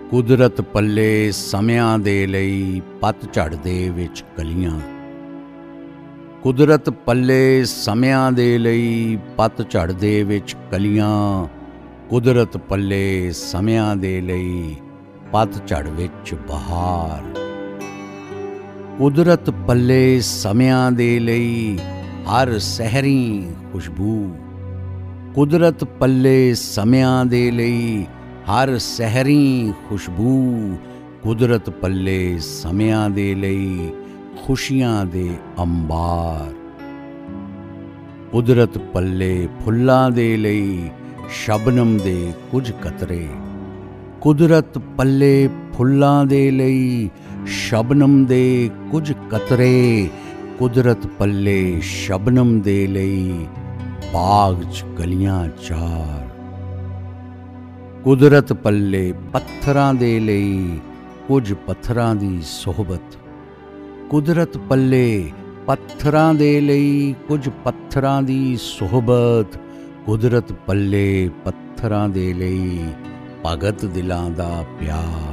ਕੁਦਰਤ ਪੱਲੇ ਸਮਿਆਂ ਦੇ ਲਈ ਪਤਝੜ ਦੇ ਵਿੱਚ ਕਲੀਆਂ। ਕੁਦਰਤ ਪੱਲੇ ਸਮਿਆਂ ਦੇ ਲਈ ਪਤਝੜ ਦੇ ਵਿੱਚ ਕਲੀਆਂ। ਕੁਦਰਤ ਪੱਲੇ ਸਮਿਆਂ ਦੇ ਲਈ ਪਤਝੜ ਵਿੱਚ ਬਹਾਰ। ਕੁਦਰਤ ਪੱਲੇ ਸਮਿਆਂ ਦੇ ਲਈ ਹਰ ਸਹਿਰੀ ਖੁਸ਼ਬੂ। ਕੁਦਰਤ ਪੱਲੇ ਸਮਿਆਂ ਦੇ ਲਈ ਹਰ ਸਹਿਰੀ ਖੁਸ਼ਬੂ। ਕੁਦਰਤ ਪੱਲੇ ਸਮਿਆਂ ਦੇ ਲਈ ਖੁਸ਼ੀਆਂ ਦੇ ਅੰਬਾਰ। ਕੁਦਰਤ ਪੱਲੇ ਫੁੱਲਾਂ ਦੇ ਲਈ ਸ਼ਬਨਮ ਦੇ ਕੁਝ ਕਤਰੇ। ਕੁਦਰਤ ਪੱਲੇ ਫੁੱਲਾਂ ਦੇ ਲਈ ਸ਼ਬਨਮ ਦੇ ਕੁਝ ਕਤਰੇ। ਕੁਦਰਤ ਪੱਲੇ ਸ਼ਬਨਮ ਦੇ ਲਈ ਬਾਗ 'ਚ ਕਲੀਆਂ ਚਾਰ। ਕੁਦਰਤ ਪੱਲੇ ਪੱਥਰਾਂ ਦੇ ਲਈ ਕੁਝ ਪੱਥਰਾਂ ਦੀ ਸੁਹਬਤ। ਕੁਦਰਤ ਪੱਲੇ ਪੱਥਰਾਂ ਦੇ ਲਈ ਕੁਝ ਪੱਥਰਾਂ ਦੀ ਸੁਹਬਤ। ਕੁਦਰਤ ਪੱਲੇ ਪੱਥਰਾਂ ਦੇ ਲਈ ਭਗਤ ਦਿਲਾਂ ਦਾ ਪਿਆਰ।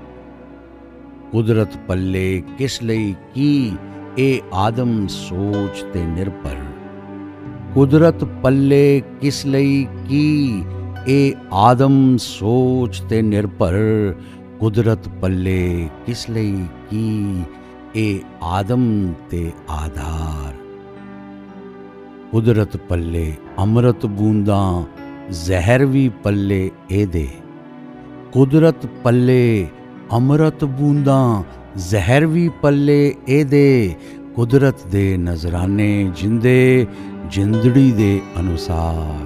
ਕੁਦਰਤ ਪੱਲੇ ਕਿਸ ਲਈ ਕੀ ਇਹ ਆਦਮ ਸੋਚ ਤੇ ਨਿਰਭਰ। ਕੁਦਰਤ ਪੱਲੇ ਕਿਸ ਲਈ ਕੀ ਇਹ ਆਦਮ ਸੋਚ ਤੇ ਨਿਰਭਰ। ਕੁਦਰਤ ਪੱਲੇ ਕਿਸ ਲਈ ਕੀ ਇਹ ਆਦਮ ਤੇ ਆਧਾਰ। ਕੁਦਰਤ ਪੱਲੇ ਅੰਮ੍ਰਿਤ ਬੂੰਦਾਂ ਜ਼ਹਿਰ ਵੀ ਪੱਲੇ ਇਹਦੇ। ਕੁਦਰਤ ਪੱਲੇ ਅੰਮ੍ਰਿਤ ਬੂੰਦਾਂ ਜ਼ਹਿਰ ਵੀ ਪੱਲੇ ਇਹਦੇ। ਕੁਦਰਤ ਦੇ ਨਜ਼ਰਾਨੇ ਜਿੰਦੇ ਜਿੰਦੜੀ ਦੇ ਅਨੁਸਾਰ।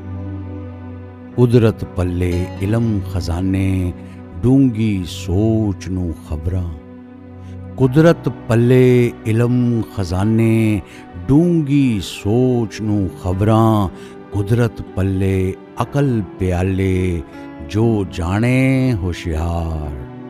ਕੁਦਰਤ ਪੱਲੇ ਇਲਮ ਖਜ਼ਾਨੇ ਡੂੰਗੀ ਸੋਚ ਨੂੰ ਖਬਰਾਂ। ਕੁਦਰਤ ਪੱਲੇ ਇਲਮ ਖਜ਼ਾਨੇ ਡੂੰਗੀ ਸੋਚ ਨੂੰ ਖਬਰਾਂ। ਕੁਦਰਤ ਪੱਲੇ ਅਕਲ ਪਿਆਲੇ ਜੋ ਜਾਣੇ ਹੁਸ਼ਿਆਰ।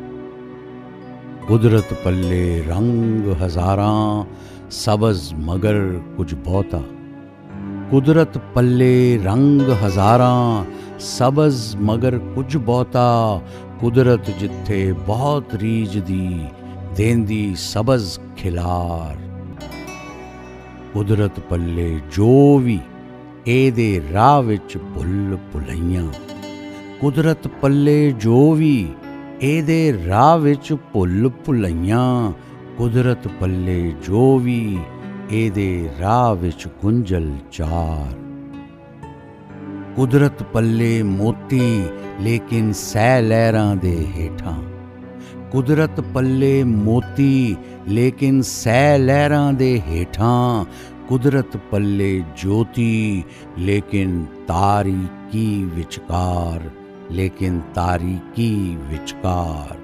ਕੁਦਰਤ ਪੱਲੇ ਰੰਗ ਹਜ਼ਾਰਾਂ ਸਬਜ਼ ਮਗਰ ਕੁਝ ਬਹੁਤਾ। ਕੁਦਰਤ ਪੱਲੇ ਰੰਗ ਹਜ਼ਾਰਾਂ ਸਬਜ਼ ਮਗਰ ਕੁਝ ਬਹੁਤਾ। ਕੁਦਰਤ ਜਿੱਥੇ ਬਹੁਤ ਰੀਝਦੀ ਦੇਂਦੀ ਸਬਜ਼ ਖਿਲਾਰ। ਕੁਦਰਤ ਪੱਲੇ ਜੋ ਵੀ ਇਹਦੇ ਰਾਹ ਵਿੱਚ ਭੁੱਲ ਭੁਲਈਆਂ। ਕੁਦਰਤ ਪੱਲੇ ਜੋ ਵੀ ਇਹਦੇ ਰਾਹ ਵਿੱਚ ਭੁੱਲ ਭੁਲਈਆਂ। ਕੁਦਰਤ ਪੱਲੇ ਜੋ ਵੀ ਇਹਦੇ ਰਾਹ ਵਿੱਚ ਗੁੰਝਲ ਚਾਰ। ਕੁਦਰਤ ਪੱਲੇ ਮੋਤੀ ਲੇਕਿਨ ਸਹਿ ਲਹਿਰਾਂ ਦੇ ਹੇਠਾਂ। ਕੁਦਰਤ ਪੱਲੇ ਮੋਤੀ ਲੇਕਿਨ ਸਹਿ ਲਹਿਰਾਂ ਦੇ ਹੇਠਾਂ। ਕੁਦਰਤ ਪੱਲੇ ਜੋਤੀ ਲੇਕਿਨ ਤਾਰੀਕੀ ਵਿਚਕਾਰ। ਲੇਕਿਨ ਤਾਰੀਕੀ ਵਿਚਕਾਰ।